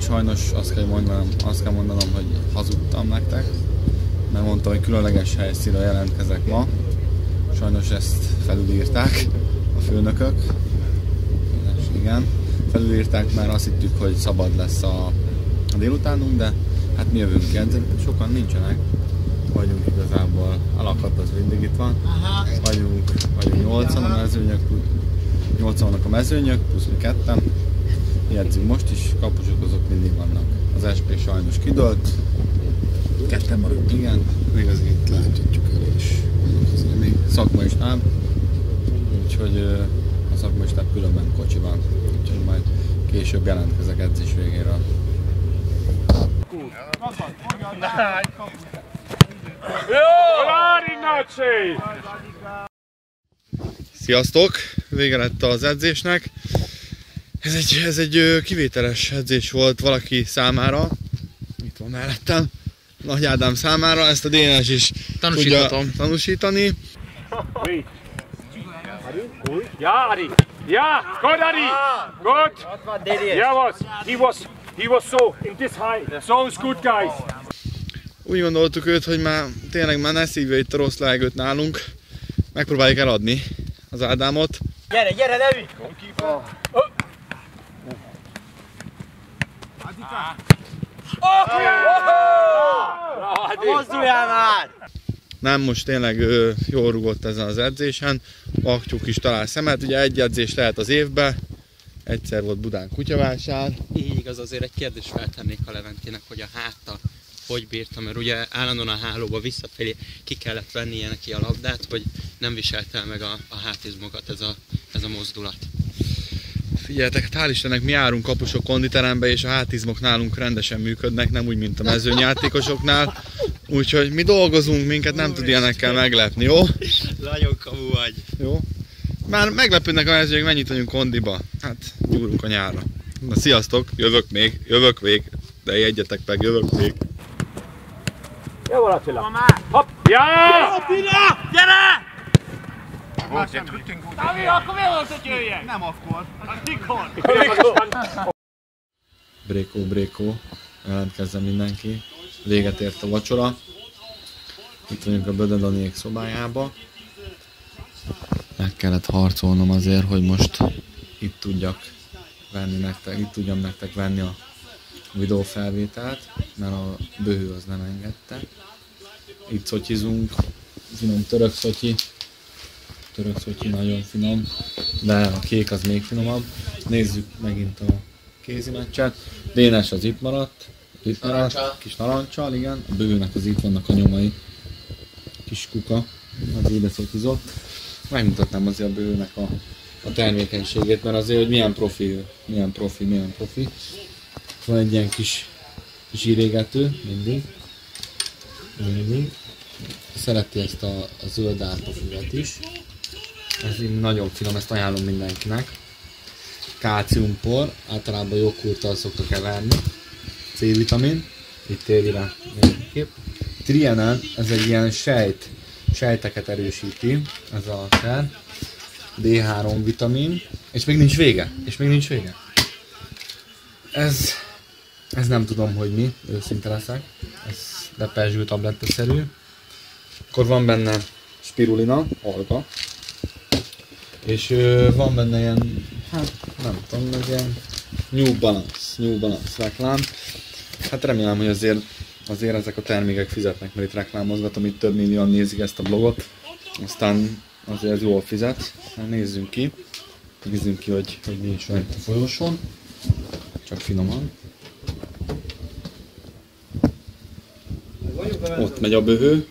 sajnos azt kell mondanom, hogy hazudtam nektek, mert mondtam, hogy különleges helyszínre jelentkezek ma. Sajnos ezt felülírták a főnökök. Igen, felülírták, mert azt hittük, hogy szabad lesz a délutánunk, de hát mi jövünk ki, sokan nincsenek. Vagyunk igazából, a lakat az mindig itt van. Vagyunk 8-an a mezőnyök, 8 vannak a mezőnyök, plusz mi ketten. Jegyzünk most is, kapusok azok mindig vannak. Az SP sajnos kidőlt. Ketten maradunk. Igen, még az itt láthatjuk el is. Még szakma is nem. Úgyhogy a szakma is nem különben kocsi van. Úgyhogy majd később jelentkezek edzés végére. Sziasztok! Vége lett az edzésnek. Ez egy kivételes edzés volt valaki számára. Itt van mellettem. Nagy Ádám számára. Ezt a Dénes is tudja tanúsítani. Ja, Adi. Ja, good, Adi. Good. Yeah, he was so in this high. Sounds good, guys. Úgy gondoltuk őt, hogy már tényleg ne szívja itt a rossz levegőt nálunk. Megpróbáljuk eladni az Ádámot. Gyere, Levi! Mozduljál már! Nem, most tényleg jól rúgott ezen az edzésen. Aktyúk is talál szemet, ugye egy edzés lehet az évben. Egyszer volt Budán kutyavásár. Így igaz, azért egy kérdést feltennék a Leventének, hogy a háta hogy bírta, mert ugye állandóan a hálóba visszafelé ki kellett vennie neki a labdát, hogy nem viselte meg a hátizmokat ez a mozdulat. Figyeljetek, hát hál' Istennek mi járunk kapusok konditerembe, és a hátizmok nálunk rendesen működnek, nem úgy, mint a mezőnyjátékosoknál. Úgyhogy mi dolgozunk, minket nem tud ilyenekkel meglepni, jó? Nagyon kamu vagy. Jó. Már meglepődnek a mezőnyök, mennyit vagyunk kondiba. Hát, gyúrunk a nyárra. Na sziasztok, jövök még, de jegyetek meg, jövök még. Jó, Attila. Hopp! Ja! Attila! Gyere! Dávi, akkor miért volt, hogy jöjjek? Nem akkor. Mikor? Brékó, jelentkezzen mindenki. Véget ért a vacsora. Itt vagyunk a Bödödaniék szobájába. Meg kellett harcolnom azért, hogy most itt tudjam nektek venni a videófelvételt, mert a böhő az nem engedte. Itt szotyizunk, finom török szotyi nagyon finom, de a kék az még finomabb. Nézzük megint a kézi meccset. Dénes az itt maradt, kis narancsal, igen. A bőnek az itt vannak a nyomai. Kis kuka, az ide szotyízott. Megmutatnám azért a bőnek a termékenységét, mert azért, hogy milyen profi. Van egy ilyen kis írégető, mindig. Szereti ezt a zöld árpafüvet is. Ez nagyon finom, ezt ajánlom mindenkinek. Kálciumpor, általában joghurttal szoktak keverni. C-vitamin, itt éri rá mindenképp. Trienen, ez egy ilyen sejteket erősíti, ez a szer. D3 vitamin, és még nincs vége. Ez nem tudom, hogy mi, őszinte leszek. Ez lepezső tablettaszerű. Akkor van benne spirulina, alga. És van benne ilyen, hát nem tudom, ez ilyen New Balance reklám. Hát remélem, hogy azért ezek a termékek fizetnek, mert itt reklámozgatom, itt több millióan nézik ezt a blogot. Aztán azért ez jól fizet. Nézzünk ki, hogy mi is van itt a folyosón. Csak finoman. Ott megy a böhő.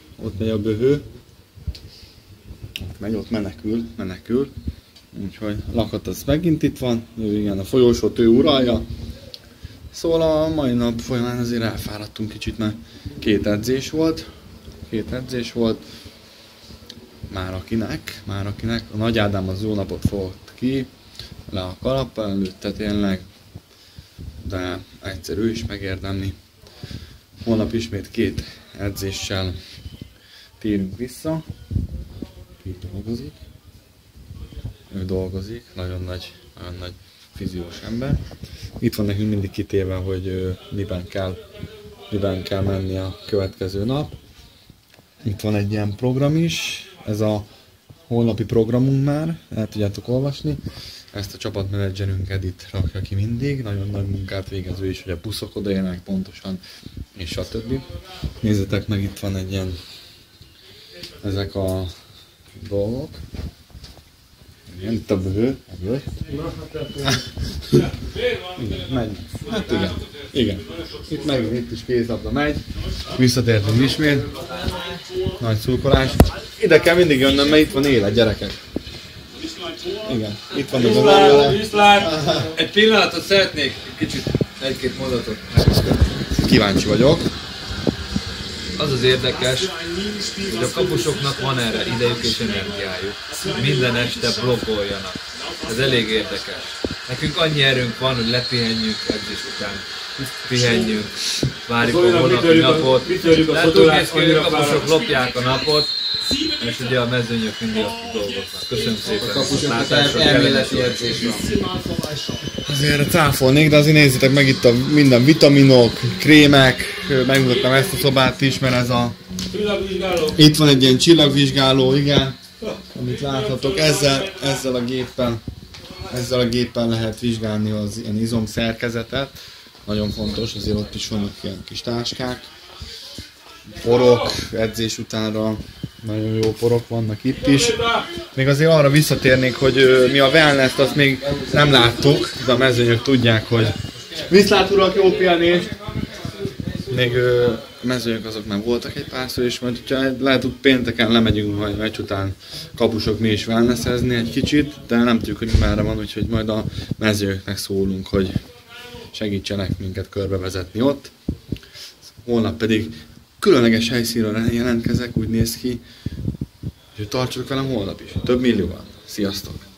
Ott menekül. Úgyhogy a lakat az megint itt van. Igen, a folyósót ő uralja. Szóval a mai nap folyamán azért elfáradtunk kicsit, mert két edzés volt. Már akinek. A Nagy Ádám az jó napot fogott ki. Le a kalappal előtte tényleg. De egyszer ő is megérdemli. Holnap ismét két edzéssel térünk vissza. Ő dolgozik, nagyon nagy fiziós ember. Itt van nekünk mindig kitéve, hogy miben kell menni a következő nap. Itt van egy ilyen program is, ez a holnapi programunk már, el tudjátok olvasni. Ezt a csapatmenedzserünk Edith rakja ki mindig, nagyon nagy munkát végező is, hogy a buszok odaérnek pontosan, és stb. Nézzetek meg, itt van egy ilyen, ezek a dolgok. Igen, itt a bőr, ebből. Igen, megy. Hát igen. Itt is kézlabda megy. Visszatértünk ismét. Nagy szurkolás. Ide kell mindig jönnöm, mert itt van élet, gyerekek. Igen, itt van a vele. Egy pillanatot szeretnék, egy-két mondatot. Kíváncsi vagyok. Az az érdekes, hogy a kapusoknak van erre idejük és energiájuk. Minden este blogoljanak. Ez elég érdekes. Nekünk annyi erőnk van, hogy lepihenjünk edzés után. Pihenjünk, várjuk a holnapi napot. Tehát úgy néz ki, hogy a kapusok lopják a napot, és ugye a mezőnyök mindig azt dolgoznak. Köszönöm szépen. A kapusoknak elméleti edzés van. Azért cáfolnék, de azért nézzétek meg itt a minden vitaminok, krémek, megmutattam ezt a szobát is, mert ez a... Itt van egy ilyen csillagvizsgáló, igen, amit láthatok, ezzel a géppel lehet vizsgálni az ilyen izomszerkezetet. Nagyon fontos, azért ott is vannak ilyen kis táskák, porok, edzés utánra, nagyon jó porok vannak itt is. Még azért arra visszatérnék, hogy mi a wellness-t azt még nem láttuk, de a mezőnyök tudják, hogy viszlát urak, jó pihenést! Még a mezőnyök azok már voltak egy párszor, és majd lehet, hogy pénteken lemegyünk majd meccs után kapusok mi is wellnessezni egy kicsit, de nem tudjuk, hogy merre van, úgyhogy majd a mezőnyöknek szólunk, hogy segítsenek minket körbevezetni ott. Holnap pedig különleges helyszínről jelentkezek, úgy néz ki, hogy tartsatok velem holnap is. Több millióan. Sziasztok!